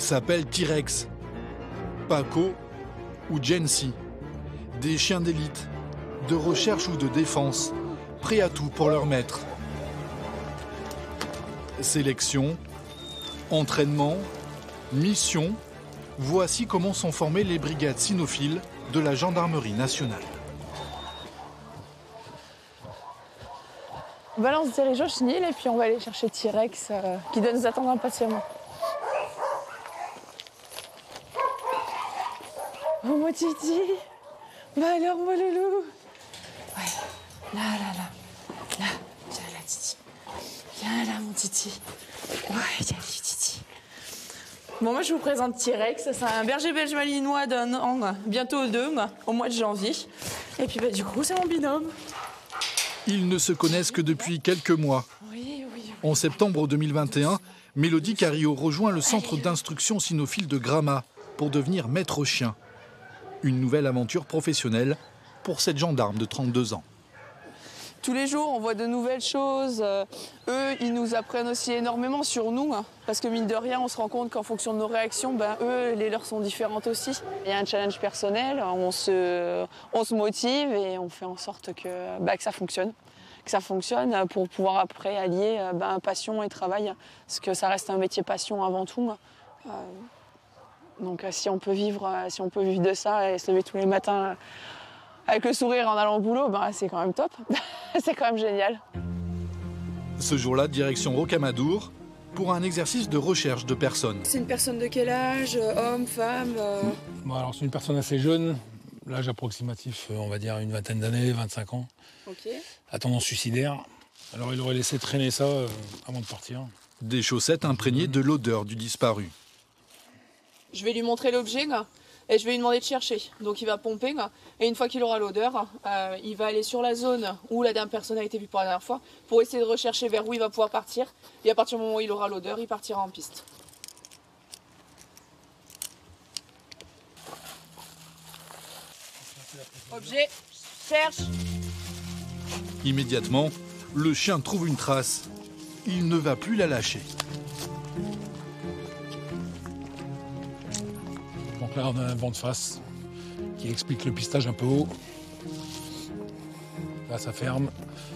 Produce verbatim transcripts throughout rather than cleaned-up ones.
s'appellent T-Rex, Paco ou Jency. Des chiens d'élite, de recherche ou de défense, prêts à tout pour leur maître. Sélection, entraînement, mission, voici comment sont formées les brigades cynophiles de la gendarmerie nationale. On va se diriger au chenil et puis on va aller chercher T-Rex euh, qui doit nous attendre impatiemment. Oh mon titi, bah alors mon loulou. Ouais, là, là, là, là, viens là titi. Viens là mon titi. Ouais, viens lui titi. Bon, moi je vous présente T-Rex, c'est un berger belge malinois d'un an, bientôt deux, au mois de janvier. Et puis bah du coup c'est mon binôme. Ils ne se connaissent que depuis quelques mois. Oui, oui, oui. En septembre deux mille vingt et un, Mélodie Carillo rejoint le centre d'instruction cynophile de Gramat pour devenir maître chien. Une nouvelle aventure professionnelle pour cette gendarme de trente-deux ans. Tous les jours, on voit de nouvelles choses. Euh, eux, ils nous apprennent aussi énormément sur nous, hein, parce que mine de rien, on se rend compte qu'en fonction de nos réactions, ben, eux, les leurs sont différentes aussi. Il y a un challenge personnel, on se, on se motive et on fait en sorte que, ben, que ça fonctionne. Que ça fonctionne pour pouvoir après allier ben, passion et travail, parce que ça reste un métier passion avant tout. Euh, donc si on peut vivre, si on peut vivre de ça et se lever tous les matins avec le sourire en allant au boulot, ben, c'est quand même top. C'est quand même génial. Ce jour-là, direction Rocamadour pour un exercice de recherche de personnes. C'est une personne de quel âge? Homme, femme euh... bon, alors c'est une personne assez jeune, l'âge approximatif, on va dire une vingtaine d'années, vingt-cinq ans. Ok. À tendance suicidaire. Alors il aurait laissé traîner ça euh, avant de partir. Des chaussettes imprégnées de l'odeur du disparu. Je vais lui montrer l'objet et je vais lui demander de chercher. Donc il va pomper et une fois qu'il aura l'odeur, euh, il va aller sur la zone où la dernière personne a été vue pour la dernière fois pour essayer de rechercher vers où il va pouvoir partir. Et à partir du moment où il aura l'odeur, il partira en piste. Objet, cherche. Immédiatement, le chien trouve une trace. Il ne va plus la lâcher. Donc là, on a un vent de face qui explique le pistage un peu haut. Là, ça ferme.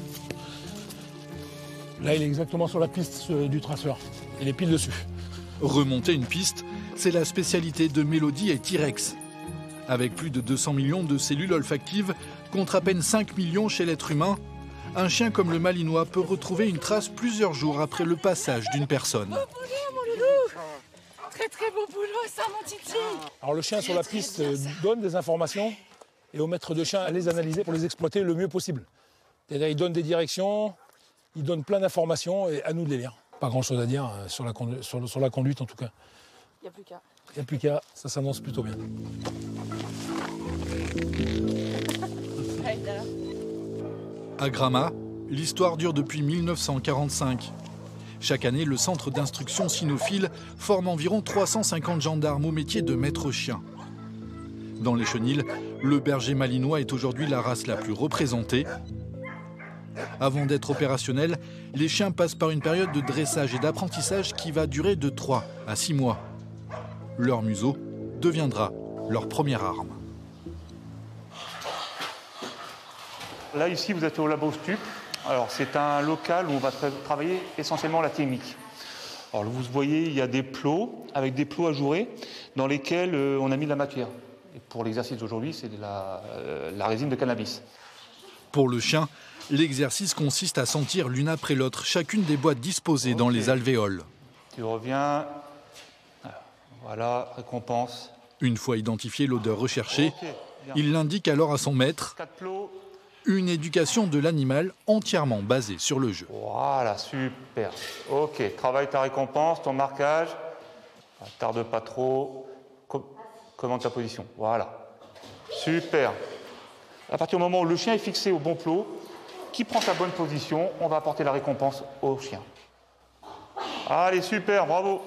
Là, il est exactement sur la piste du traceur. Il est pile dessus. Remonter une piste, c'est la spécialité de Mélodie et T-Rex. Avec plus de deux cents millions de cellules olfactives, contre à peine cinq millions chez l'être humain, un chien comme le malinois peut retrouver une trace plusieurs jours après le passage d'une personne. Beau boulot, mon loulou. Très très beau boulot, ça, mon titi. Alors le chien sur la piste donne des informations et au maître de chien à les analyser pour les exploiter le mieux possible. C'est-à-dire, il donne des directions, il donne plein d'informations et à nous de les lire. Pas grand-chose à dire sur la, condu- sur, le, sur la conduite en tout cas. Il n'y a plus qu'à. Il n'y a plus qu'à, ça s'annonce plutôt bien. À Gramat, l'histoire dure depuis mille neuf cent quarante-cinq. Chaque année, le centre d'instruction cynophile forme environ trois cent cinquante gendarmes au métier de maître chien. Dans les chenils, le berger malinois est aujourd'hui la race la plus représentée. Avant d'être opérationnels, les chiens passent par une période de dressage et d'apprentissage qui va durer de trois à six mois. Leur museau deviendra leur première arme. Là, ici, vous êtes au labo Stup. Alors, c'est un local où on va tra- travailler essentiellement la technique. Alors, vous voyez, il y a des plots avec des plots ajourés dans lesquels euh, on a mis de la matière. Et pour l'exercice d'aujourd'hui, c'est de la, euh, la résine de cannabis. Pour le chien, l'exercice consiste à sentir l'une après l'autre chacune des boîtes disposées okay. dans les alvéoles. Tu reviens. Voilà, récompense. Une fois identifié l'odeur recherchée, okay, il l'indique alors à son maître. Quatre plots. Une éducation de l'animal entièrement basée sur le jeu. Voilà, super. Ok, travaille ta récompense, ton marquage. Tarde pas trop. Com- commande ta position. Voilà. Super. À partir du moment où le chien est fixé au bon plot, qui prend sa bonne position, on va apporter la récompense au chien. Allez, super, bravo.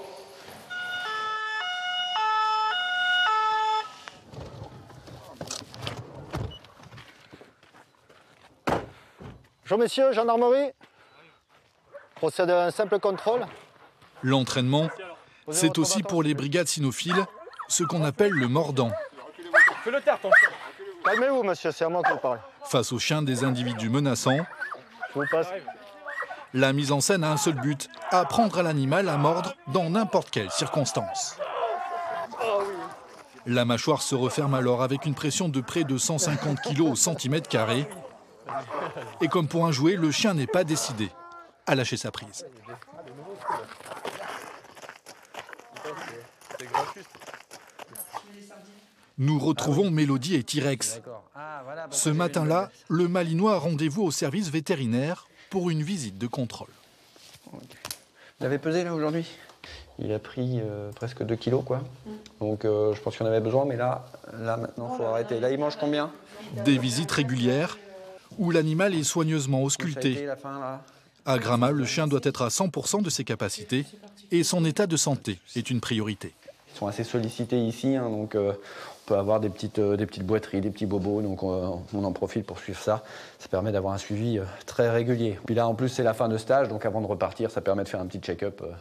Bonjour messieurs, gendarmerie. Procède à un simple contrôle. L'entraînement, C'est aussi pour les brigades cynophiles ce qu'on appelle le mordant. Fais-le taire, ton chien. Calmez-vous, monsieur, c'est à moi que vous parlez. Face aux chiens des individus menaçants, Je vous passe. la mise en scène a un seul but, apprendre à l'animal à mordre dans n'importe quelle circonstance. La mâchoire se referme alors avec une pression de près de cent cinquante kilos au centimètre carré. Et comme pour un jouet, le chien n'est pas décidé à lâcher sa prise. Nous retrouvons Mélodie et T-Rex. Ce matin-là, le Malinois a rendez-vous au service vétérinaire pour une visite de contrôle. Vous l'avez pesé là aujourd'hui? Il a pris euh, presque deux kilos quoi. Donc euh, je pense qu'il en avait besoin, mais là, là maintenant il faut arrêter. Là il mange combien? Des visites régulières où l'animal est soigneusement ausculté. La fin, là. À Gramma, le chien doit être à cent pour cent de ses capacités et son état de santé est une priorité. Ils sont assez sollicités ici, hein, donc euh, on peut avoir des petites, euh, des petites boiteries, des petits bobos, donc euh, on en profite pour suivre ça. Ça permet d'avoir un suivi euh, très régulier. Puis là en plus c'est la fin de stage, donc avant de repartir, ça permet de faire un petit check-up euh,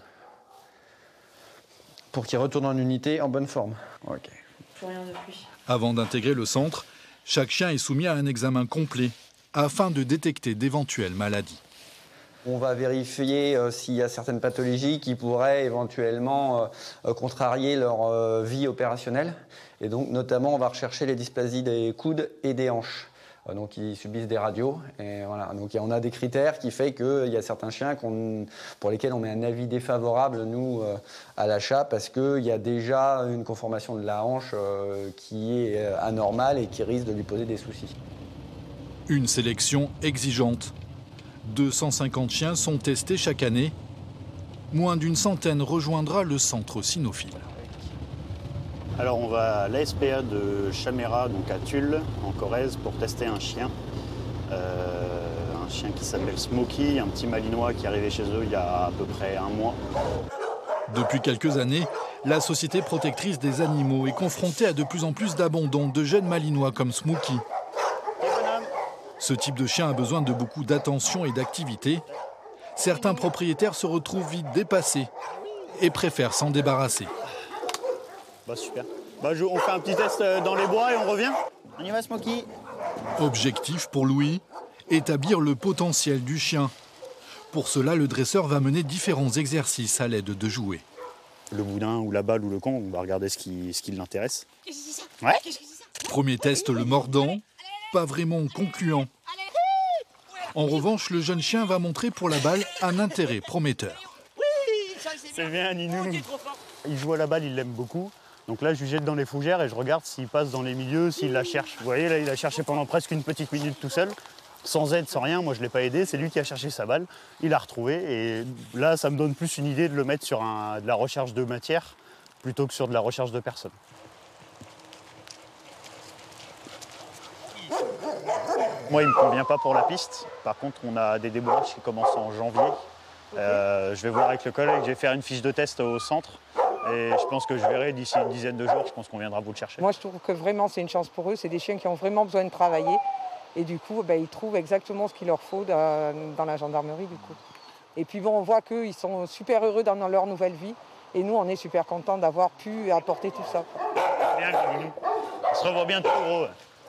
pour qu'il retourne en unité en bonne forme. Okay. Plus rien de plus. Avant d'intégrer le centre, chaque chien est soumis à un examen complet afin de détecter d'éventuelles maladies. On va vérifier euh, s'il y a certaines pathologies qui pourraient éventuellement euh, contrarier leur euh, vie opérationnelle. Et donc, notamment, on va rechercher les dysplasies des coudes et des hanches. Euh, donc, ils subissent des radios. Et voilà. Donc, on a des critères qui font qu'il y a certains chiens qu'on, pour lesquels on met un avis défavorable, nous, euh, à l'achat, parce qu'il y a déjà une conformation de la hanche euh, qui est euh, anormale et qui risque de lui poser des soucis. Une sélection exigeante. deux cent cinquante chiens sont testés chaque année. Moins d'une centaine rejoindra le centre cynophile. Alors on va à l'A S P A de Chaméra, donc à Tulle, en Corrèze, pour tester un chien. Euh, un chien qui s'appelle Smokey, un petit malinois qui est arrivé chez eux il y a à peu près un mois. Depuis quelques années, la Société protectrice des animaux est confrontée à de plus en plus d'abandon de jeunes malinois comme Smokey. Ce type de chien a besoin de beaucoup d'attention et d'activité. Certains propriétaires se retrouvent vite dépassés et préfèrent s'en débarrasser. Bah super. Bah, je, on fait un petit test dans les bois et on revient. On y va, Smokey. Objectif pour Louis, établir le potentiel du chien. Pour cela, le dresseur va mener différents exercices à l'aide de jouets. Le boudin ou la balle ou le con, on va regarder ce qui, ce qui l'intéresse. Ouais. Premier test, le mordant. Pas vraiment concluant. En revanche, le jeune chien va montrer pour la balle un intérêt prometteur. C'est bien, Ninou. Il joue à la balle, il l'aime beaucoup. Donc là, je lui jette dans les fougères et je regarde s'il passe dans les milieux, s'il la cherche. Vous voyez, là, il a cherché pendant presque une petite minute tout seul, sans aide, sans rien. Moi, je ne l'ai pas aidé. C'est lui qui a cherché sa balle. Il l'a retrouvée. Et là, ça me donne plus une idée de le mettre sur un, de la recherche de matière plutôt que sur de la recherche de personnes. Moi, il ne me convient pas pour la piste. Par contre, on a des débourages qui commencent en janvier. Euh, je vais voir avec le collègue, je vais faire une fiche de test au centre. Et je pense que je verrai d'ici une dizaine de jours, je pense qu'on viendra vous le chercher. Moi, je trouve que vraiment, c'est une chance pour eux. C'est des chiens qui ont vraiment besoin de travailler. Et du coup, ben, ils trouvent exactement ce qu'il leur faut dans, dans la gendarmerie. Du coup. Et puis bon, on voit qu'ils sont super heureux dans leur nouvelle vie. Et nous, on est super contents d'avoir pu apporter tout ça. Bien, on se revoit bientôt, gros.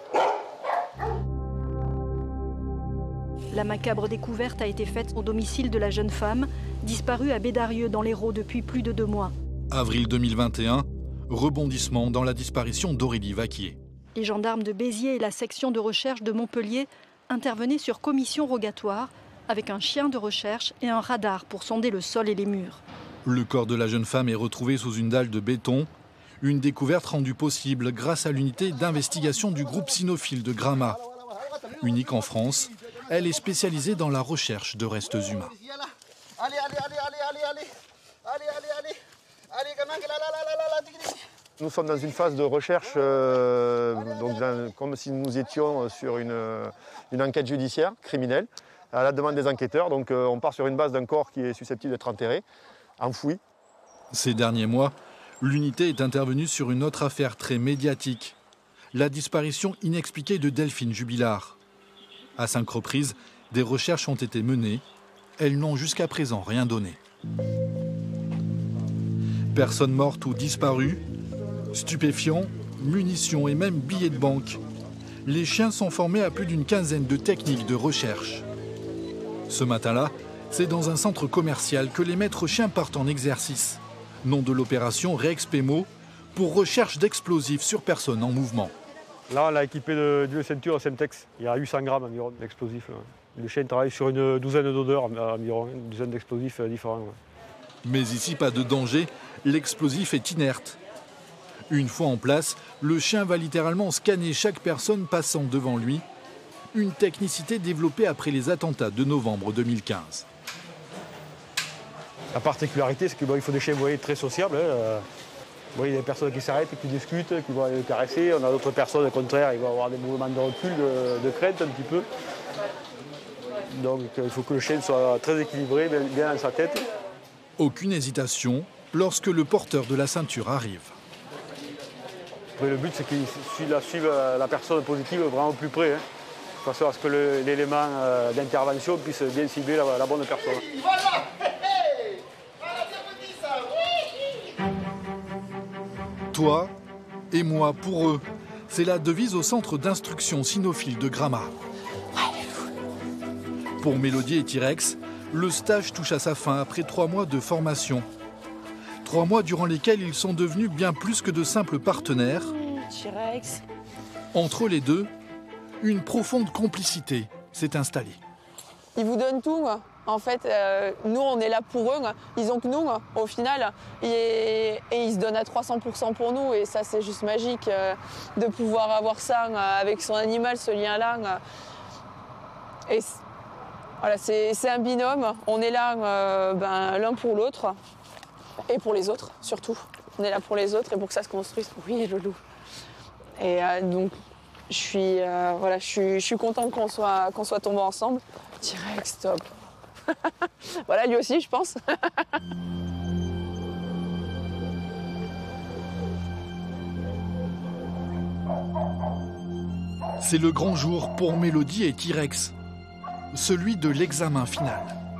La macabre découverte a été faite au domicile de la jeune femme, disparue à Bédarieux dans l'Hérault depuis plus de deux mois. Avril deux mille vingt et un, rebondissement dans la disparition d'Aurélie Vaquier. Les gendarmes de Béziers et la section de recherche de Montpellier intervenaient sur commission rogatoire avec un chien de recherche et un radar pour sonder le sol et les murs. Le corps de la jeune femme est retrouvé sous une dalle de béton. Une découverte rendue possible grâce à l'unité d'investigation du groupe cynophile de Gramma. Unique en France, elle est spécialisée dans la recherche de restes humains. Allez, allez, allez, allez, allez, allez, allez, allez, allez, allez, gamin, là, là, là, là, là, là. Nous sommes dans une phase de recherche, euh, donc dans, comme si nous étions sur une, une enquête judiciaire criminelle, à la demande des enquêteurs. Donc euh, on part sur une base d'un corps qui est susceptible d'être enterré, enfoui. Ces derniers mois, l'unité est intervenue sur une autre affaire très médiatique, la disparition inexpliquée de Delphine Jubilard. À cinq reprises, des recherches ont été menées. Elles n'ont jusqu'à présent rien donné. Personnes mortes ou disparues, stupéfiants, munitions et même billets de banque. Les chiens sont formés à plus d'une quinzaine de techniques de recherche. Ce matin-là, c'est dans un centre commercial que les maîtres chiens partent en exercice. Nom de l'opération Réexpémo, pour recherche d'explosifs sur personnes en mouvement. Là, on l'a équipé de- d'une ceinture Semtex. Il y a huit cents grammes environ d'explosifs. Le chien travaille sur une douzaine d'odeurs environ, une douzaine d'explosifs différents. Ouais. Mais ici, pas de danger, l'explosif est inerte. Une fois en place, le chien va littéralement scanner chaque personne passant devant lui. Une technicité développée après les attentats de novembre deux mille quinze. La particularité, c'est qu'il bon, faut des chiens, vous voyez, très sociables. Hein. Euh, vous voyez, des personnes qui s'arrêtent, qui discutent, qui vont aller le caresser. On a d'autres personnes, au contraire, ils vont avoir des mouvements de recul, de, de crainte un petit peu. Donc il faut que le chien soit très équilibré, bien, bien dans sa tête. Aucune hésitation lorsque le porteur de la ceinture arrive. Mais le but, c'est qu'il suive, suive la personne positive vraiment au plus près, hein, de façon à ce que le- l'élément euh, d'intervention puisse bien cibler la, la bonne personne. Voilà. Toi et moi pour eux. C'est la devise au centre d'instruction cynophile de Gramma. Pour Mélodie et T-Rex, le stage touche à sa fin après trois mois de formation. Trois mois durant lesquels ils sont devenus bien plus que de simples partenaires. T-Rex. Entre les deux, une profonde complicité s'est installée. Ils vous donnent tout. En fait, euh, nous, on est là pour eux. Ils ont que nous, au final. Et, et ils se donnent à trois cents pour cent pour nous. Et ça, c'est juste magique euh, de pouvoir avoir ça euh, avec son animal, ce lien-là. Et voilà, c'est c'est un binôme. On est là euh, ben, l'un pour l'autre. Et pour les autres, surtout. On est là pour les autres et pour que ça se construise. Oui, Loulou. Et euh, donc, je suis, euh, voilà, je suis, je suis contente qu'on soit, qu'on soit tombés ensemble. T-Rex, stop. Voilà, lui aussi, je pense. C'est le grand jour pour Mélodie et T-Rex, celui de l'examen final.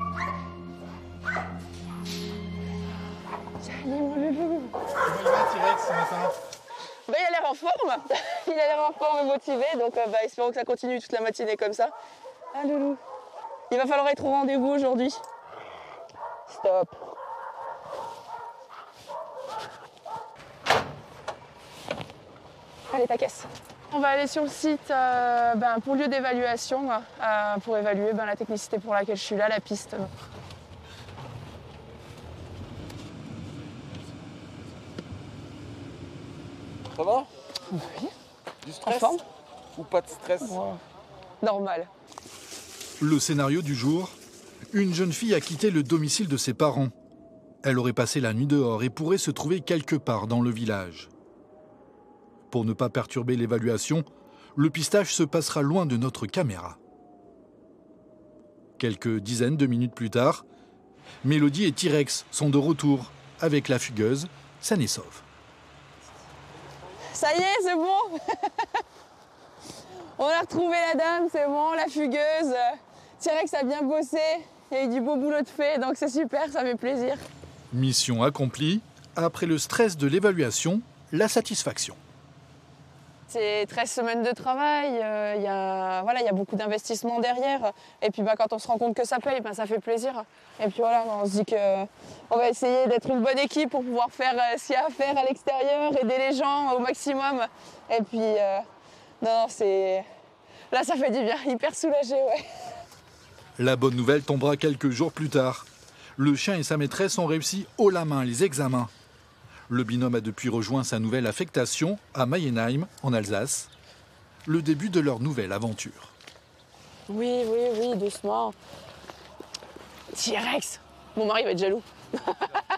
Salut, mon loulou. Bah, il a l'air en forme. Il a l'air en forme et motivé, donc euh, bah, espérons que ça continue toute la matinée comme ça. Ah, loulou. Il va falloir être au rendez-vous aujourd'hui. Stop. Allez, ta caisse. On va aller sur le site euh, ben, pour lieu d'évaluation, euh, pour évaluer ben, la technicité pour laquelle je suis là, la piste. Ça va? Oui. Du stress? En forme? Ou pas de stress? Wow. Normal. Le scénario du jour, une jeune fille a quitté le domicile de ses parents. Elle aurait passé la nuit dehors et pourrait se trouver quelque part dans le village. Pour ne pas perturber l'évaluation, le pistage se passera loin de notre caméra. Quelques dizaines de minutes plus tard, Mélodie et T-Rex sont de retour avec la fugueuse saine et sauve. Ça y est, c'est bon. On a retrouvé la dame, c'est bon, la fugueuse. T-Rex a bien bossé, il y a eu du beau boulot de fait, donc c'est super, ça fait plaisir. Mission accomplie, après le stress de l'évaluation, la satisfaction. C'est treize semaines de travail, il euh, y, a, voilà, y a beaucoup d'investissement derrière. Et puis bah, quand on se rend compte que ça paye, bah, ça fait plaisir. Et puis voilà, on se dit qu'on va essayer d'être une bonne équipe pour pouvoir faire euh, ce qu'il y a à faire à l'extérieur, aider les gens au maximum. Et puis, euh, non, non, c'est... Là, ça fait du bien, hyper soulagé, ouais. La bonne nouvelle tombera quelques jours plus tard. Le chien et sa maîtresse ont réussi haut la main les examens. Le binôme a depuis rejoint sa nouvelle affectation à Mayenheim, en Alsace. Le début de leur nouvelle aventure. Oui, oui, oui, doucement. T-Rex, mon mari va être jaloux.